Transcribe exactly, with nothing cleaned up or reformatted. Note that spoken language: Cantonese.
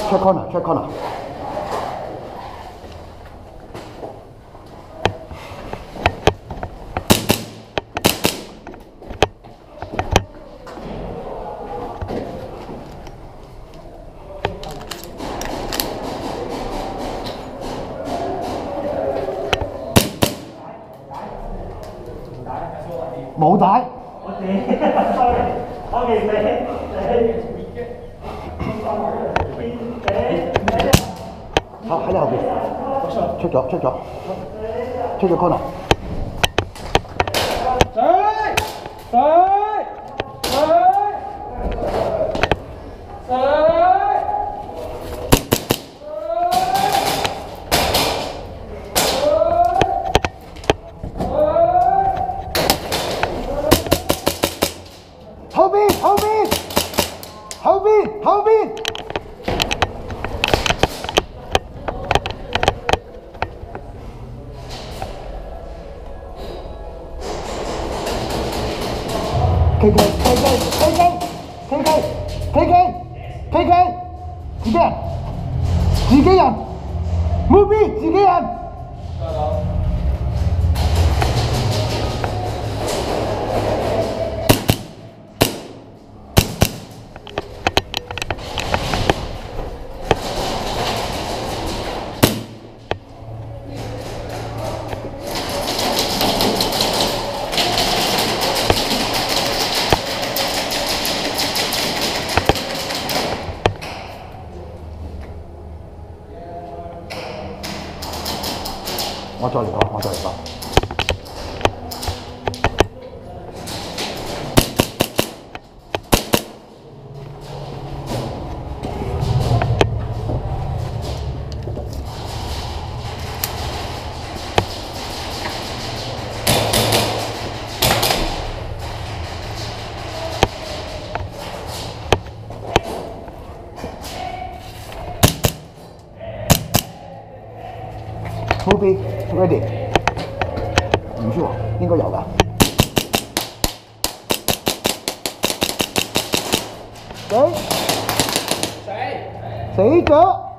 check corner，check corner。冇帶。我哋 sorry， 我其實你好喺你後邊，出咗出咗出咗 corner。水水水水。後邊，後邊，後邊，後邊。K K K K K K K K K K K K 自己人，自己人 ，Movie 自己人。我再嚟講，我再嚟講。Full B ready， 唔知喎，應該有㗎。死死死咗。